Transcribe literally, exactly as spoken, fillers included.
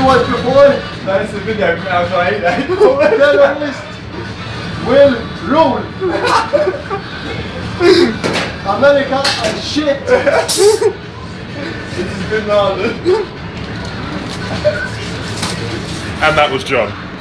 was before? That's the video from outside. Terrorist will rule. America and shit. This is good knowledge. And that was John.